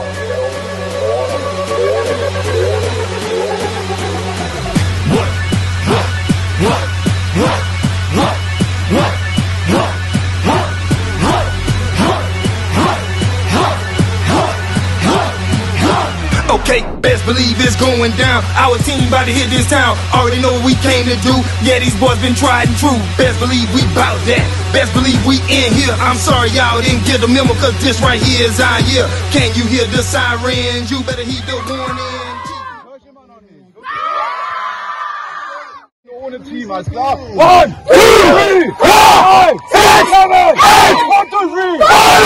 Okay, best believe it's going down. Our team about to hit this town. Already know what we came to do. Yeah, these boys been tried and true. Best believe we bout that. Best believe we in here. I'm sorry y'all didn't get the memo, cause this right here is our year. Can you hear the sirens? You better heed the warning. Ohne Team, alles klar? 1, 2, 3, 4, 5, 6, 7, 8, 1, 2, 3,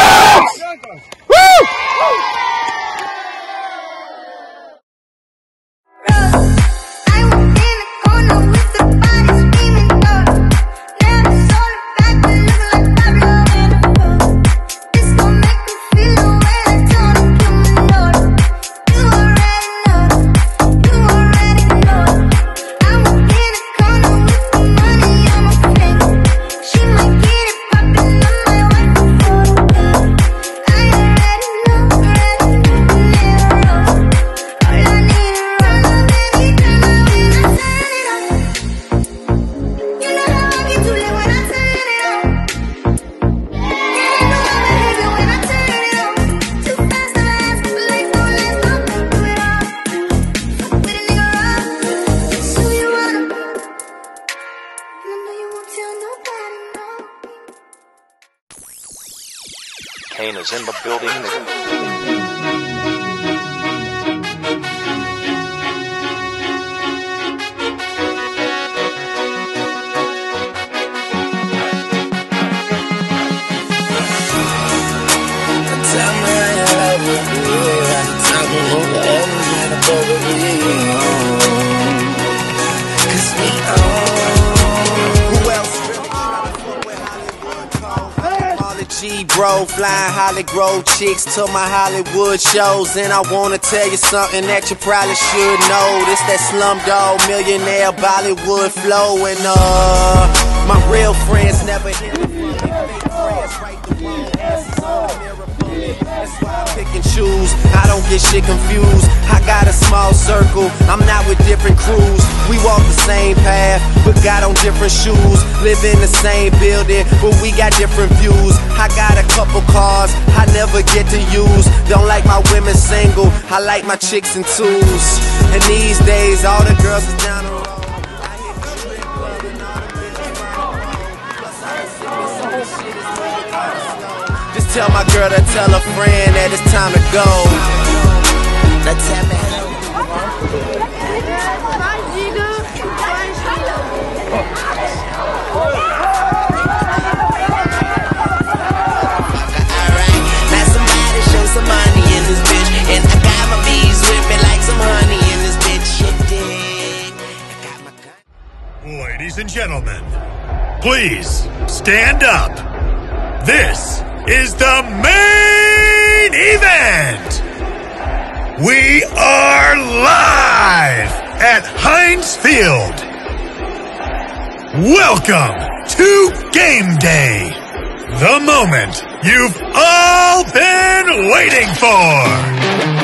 Kane is in the building. Bro, flying Hollywood chicks to my Hollywood shows. And I wanna tell you something that you probably should know. This that Slumdog Millionaire Bollywood flow. And my real friends never hear me. Fake friends write the wrong answers on the mirror for me. That's why I pick and choose. I don't get shit confused. I got a small circle, I'm not with different crews. We walk the same path, but got on different shoes. Live in the same building, but we got different views. I got a couple cars I never get to use. Don't like my women single, I like my chicks in twos. And these days, all the girls is down the road. I hit the strip club and all the bitches run. Plus I ain't sipping, so this shit is moving kind of slow. Just tell my girl to tell a friend that it's time to go. Let's have it. Some money in this bitch, and I got my bees with me like some honey in this bitch. Shit, I got my gun. Ladies and gentlemen, please stand up. This is the main event. We are live at Heinz Field. Welcome to Game Day. The moment you've all been waiting for!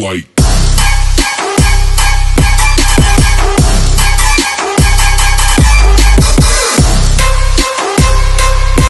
like